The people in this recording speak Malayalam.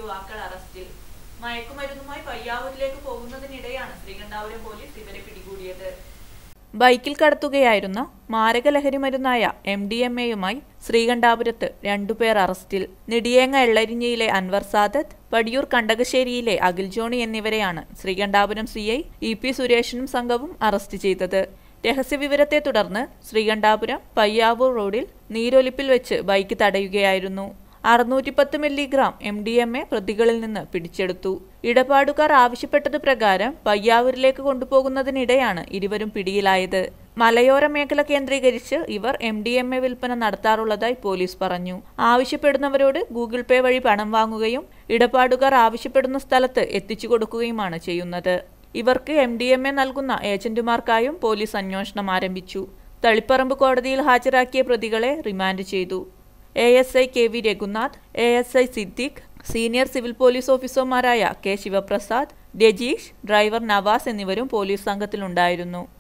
യുവാക്കൾ അറസ്റ്റിൽ. മയക്കുമരുന്നുമായി പയ്യാവൂരിലേക്ക് പോകുന്നതിനിടെയാണ് ശ്രീകണ്ഠാപുരം പോലീസ് ഇവരെ പിടികൂടിയത്. ബൈക്കിൽ കടത്തുകയായിരുന്ന മാരകലഹരി മരുന്നായ MDMA-യുമായി ശ്രീകണ്ഠാപുരത്ത് 2 പേർ അറസ്റ്റിൽ. നെടിയേങ്ങ എള്ളരിഞ്ഞിയിലെ അൻവർ സാദത്ത്, പടിയൂർ കണ്ടകശ്ശേരിയിലെ അഖിൽ ജോണി എന്നിവരെയാണ് ശ്രീകണ്ഠാപുരം CI EP സുരേഷനും സംഘവും അറസ്റ്റ് ചെയ്തത്. രഹസ്യവിവരത്തെ തുടർന്ന് ശ്രീകണ്ഠാപുരം പയ്യാവൂർ റോഡിൽ നീരൊലിപ്പിൽ വെച്ച് ബൈക്ക് തടയുകയായിരുന്നു. 610 മില്ലിഗ്രാം MDMA പ്രതികളിൽ നിന്ന് പിടിച്ചെടുത്തു. ഇടപാടുകാർ ആവശ്യപ്പെട്ടത് പ്രകാരം പയ്യാവൂരിലേക്ക് കൊണ്ടുപോകുന്നതിനിടെയാണ് ഇരുവരും പിടിയിലായത്. മലയോര മേഖല കേന്ദ്രീകരിച്ച് ഇവർ MDMA വിൽപ്പന നടത്താറുള്ളതായി പോലീസ് പറഞ്ഞു. ആവശ്യപ്പെടുന്നവരോട് ഗൂഗിൾ പേ വഴി പണം വാങ്ങുകയും ഇടപാടുകാർ ആവശ്യപ്പെടുന്ന സ്ഥലത്ത് എത്തിച്ചു കൊടുക്കുകയുമാണ് ചെയ്യുന്നത്. ഇവർക്ക് MDMA നൽകുന്ന ഏജന്റുമാർക്കായും പോലീസ് അന്വേഷണം ആരംഭിച്ചു. തളിപ്പറമ്പ് കോടതിയിൽ ഹാജരാക്കിയ പ്രതികളെ റിമാൻഡ് ചെയ്തു. ASI KV Raghunath, ASI Siddique, senior civil police ഓഫീസർമാരായ K ശിവപ്രസാദ്, രജീഷ്, ഡ്രൈവർ നവാസ് എന്നിവരും പോലീസ് സംഘത്തിലുണ്ടായിരുന്നു.